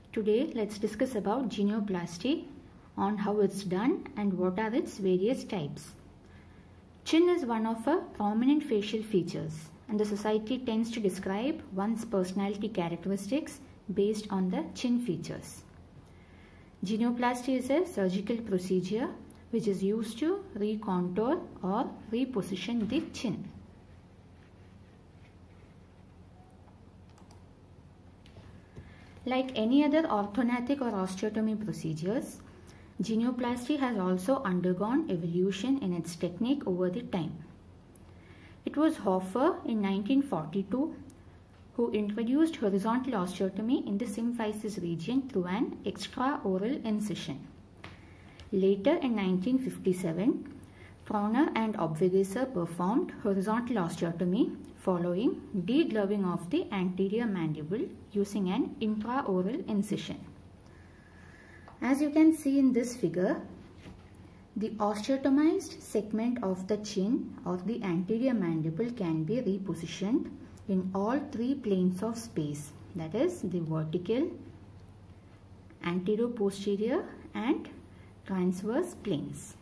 Today let's discuss about genioplasty, on how it's done and what are its various types. Chin is one of our prominent facial features, and the society tends to describe one's personality characteristics based on the chin features. Genioplasty is a surgical procedure which is used to recontour or reposition the chin. Like any other orthodontic or osteotomy procedures, genioplasty has also undergone evolution in its technique over the time. It was Hofer in 1942 who introduced horizontal osteotomy in the symphysis region through an extraoral incision. Later in 1957, Trauner and Obweiser performed horizontal osteotomy following degloving of the anterior mandible using an intraoral incision. As you can see in this figure, the osteotomized segment of the chin or the anterior mandible can be repositioned in all three planes of space, that is the vertical, anteroposterior and transverse planes.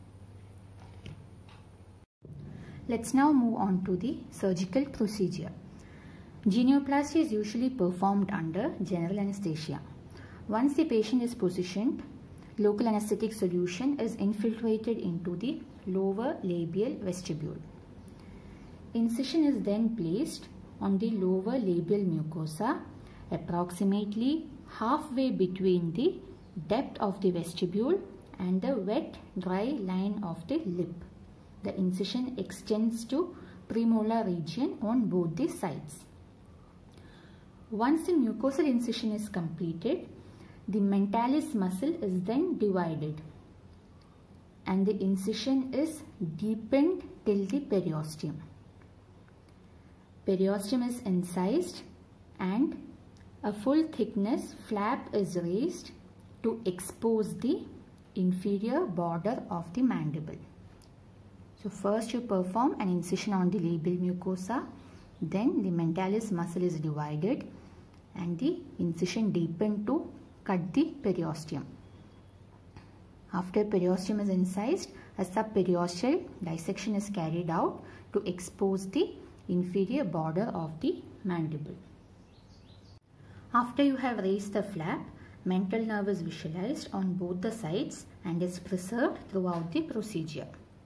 Let's now move on to the surgical procedure. Genioplasty is usually performed under general anesthesia. Once the patient is positioned, local anesthetic solution is infiltrated into the lower labial vestibule. Incision is then placed on the lower labial mucosa, approximately halfway between the depth of the vestibule and the wet-dry line of the lip. The incision extends to premolar region on both the sides. Once the mucosal incision is completed, the mentalis muscle is then divided and the incision is deepened till the periosteum. Periosteum is incised and a full thickness flap is raised to expose the inferior border of the mandible. So first you perform an incision on the labial mucosa, then the mentalis muscle is divided and the incision deepened to cut the periosteum. After periosteum is incised, a subperiosteal dissection is carried out to expose the inferior border of the mandible. After you have raised the flap, mental nerve is visualized on both the sides and is preserved throughout the procedure.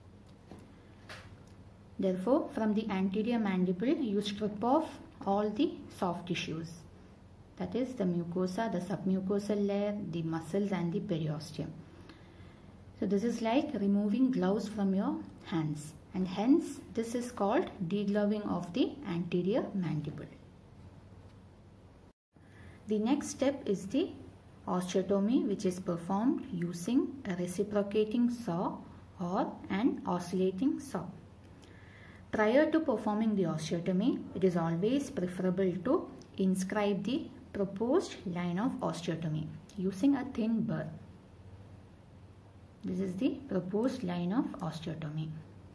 Therefore, from the anterior mandible, you strip off all the soft tissues. That is the mucosa, the submucosal layer, the muscles and the periosteum. So this is like removing gloves from your hands, and hence this is called degloving of the anterior mandible. The next step is the osteotomy, which is performed using a reciprocating saw or an oscillating saw. Prior to performing the osteotomy, it is always preferable to inscribe the proposed line of osteotomy using a thin burr. This is the proposed line of osteotomy.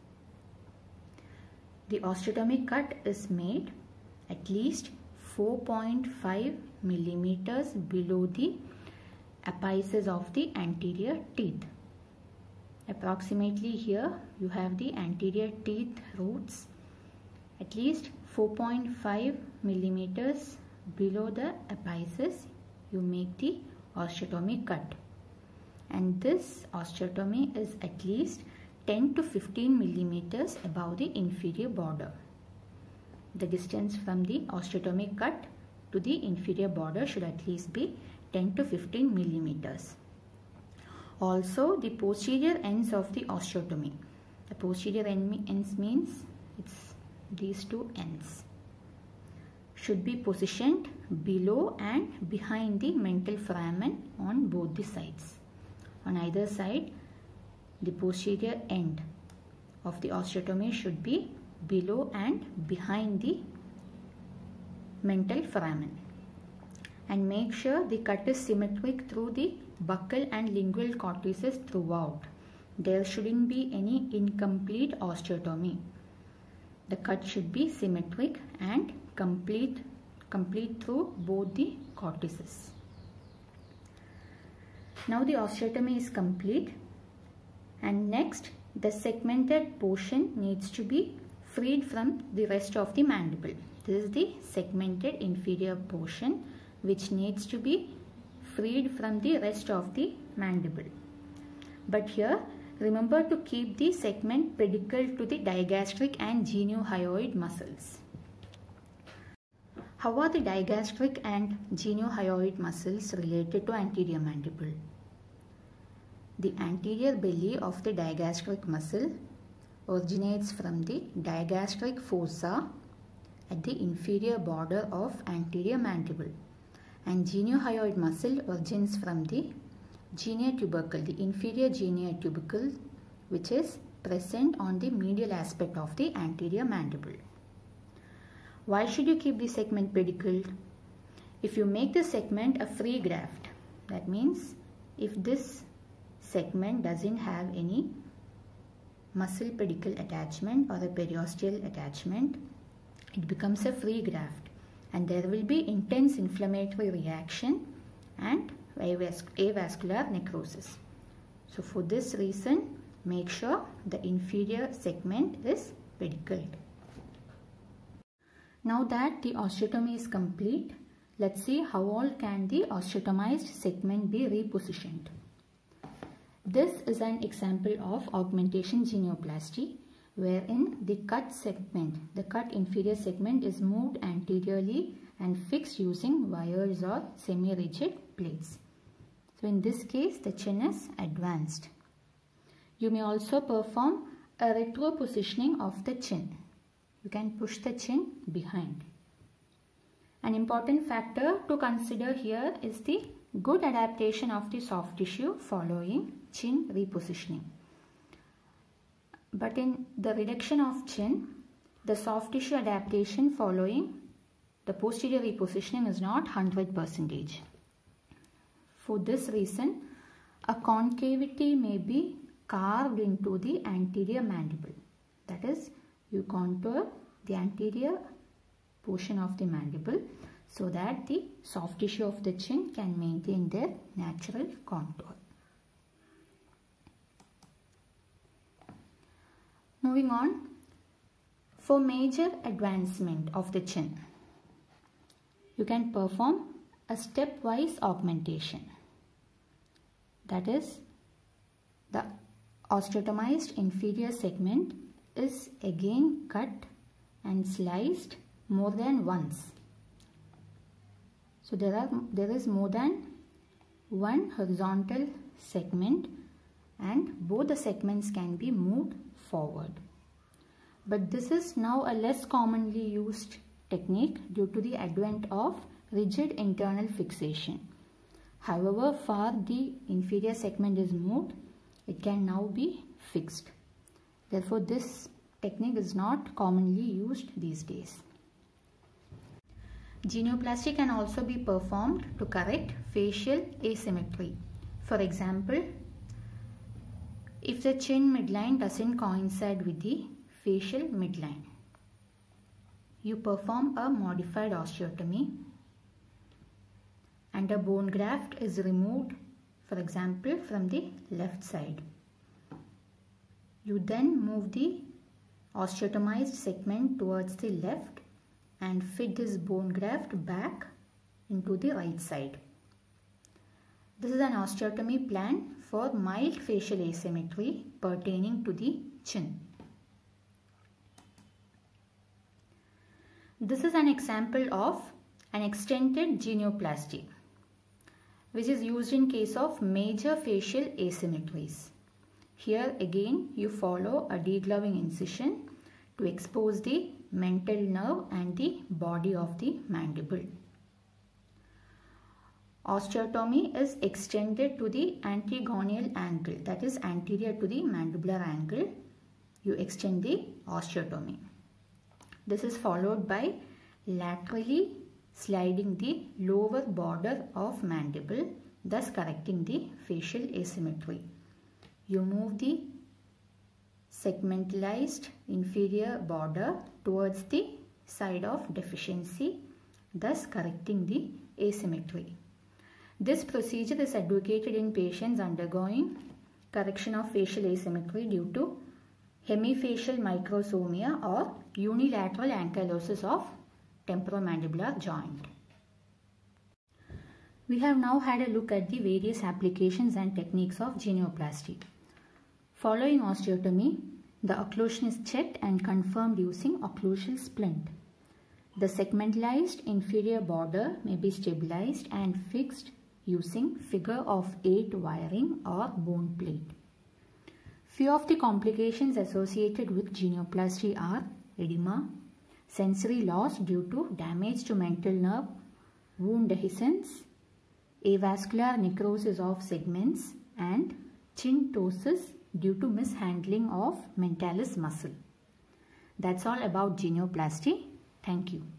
The osteotomy cut is made at least 4.5 millimeters below the apices of the anterior teeth. Approximately here you have the anterior teeth roots. At least 4.5 millimeters below the apices you make the osteotomy cut, and this osteotomy is at least 10 to 15 millimeters above the inferior border. The distance from the osteotomy cut to the inferior border should at least be 10 to 15 millimeters. Also, the posterior ends of the osteotomy. The posterior ends means it's these two ends. Should be positioned below and behind the mental foramen on both the sides. On either side, the posterior end of the osteotomy should be below and behind the mental foramen. And make sure the cut is symmetric through the buccal and lingual cortices throughout. There shouldn't be any incomplete osteotomy. The cut should be symmetric and complete through both the cortices. Now the osteotomy is complete, and next the segmented portion needs to be freed from the rest of the mandible. This is the segmented inferior portion which needs to be freed from the rest of the mandible. But here remember to keep the segment pedicle to the digastric and geniohyoid muscles. How are the digastric and geniohyoid muscles related to anterior mandible? The anterior belly of the digastric muscle originates from the digastric fossa at the inferior border of anterior mandible, and geniohyoid muscle originates from the genioid tubercle, the inferior genioid tubercle, which is present on the medial aspect of the anterior mandible. Why should you keep the segment pedicled? If you make the segment a free graft, that means if this segment doesn't have any muscle pedicle attachment or a periosteal attachment, it becomes a free graft, and there will be intense inflammatory reaction and avascular necrosis. So for this reason, make sure the inferior segment is pedicled. Now that the osteotomy is complete, let's see how all can the osteotomized segment be repositioned. This is an example of augmentation genioplasty, wherein the cut inferior segment is moved anteriorly and fixed using wires or semi-rigid plates. So in this case, the chin is advanced. You may also perform a retropositioning of the chin. You can push the chin behind. An important factor to consider here is the good adaptation of the soft tissue following chin repositioning. But in the reduction of chin, the soft tissue adaptation following the posterior repositioning is not 100%. For this reason, a concavity may be carved into the anterior mandible. That is, you contour the anterior portion of the mandible so that the soft tissue of the chin can maintain their natural contour. Moving on, for major advancement of the chin, you can perform a stepwise augmentation. That is, the osteotomized inferior segment is again cut and sliced more than once. So there is more than one horizontal segment, and both the segments can be moved forward. But this is now a less commonly used technique due to the advent of rigid internal fixation. However, far the inferior segment is moved, it can now be fixed. Therefore, this technique is not commonly used these days. Genioplasty can also be performed to correct facial asymmetry. For example, if the chin midline doesn't coincide with the facial midline, you perform a modified osteotomy and a bone graft is removed, for example, from the left side. You then move the osteotomized segment towards the left and fit this bone graft back into the right side. This is an osteotomy plan for mild facial asymmetry pertaining to the chin. This is an example of an extended genioplasty, which is used in case of major facial asymmetries. Here again you follow a degloving incision to expose the mental nerve and the body of the mandible. Osteotomy is extended to the antegonal angle, that is anterior to the mandibular angle. You extend the osteotomy. This is followed by laterally sliding the lower border of mandible, thus correcting the facial asymmetry. You move the segmentalized inferior border towards the side of deficiency, thus correcting the asymmetry. This procedure is advocated in patients undergoing correction of facial asymmetry due to hemifacial microsomia or unilateral ankylosis of temporomandibular joint. We have now had a look at the various applications and techniques of genioplasty. Following osteotomy, the occlusion is checked and confirmed using occlusal splint. The segmentalized inferior border may be stabilized and fixed using figure of 8 wiring or bone plate. Few of the complications associated with genioplasty are edema, sensory loss due to damage to mental nerve, wound dehiscence, avascular necrosis of segments, and chin ptosis due to mishandling of mentalis muscle. That's all about genioplasty. Thank you.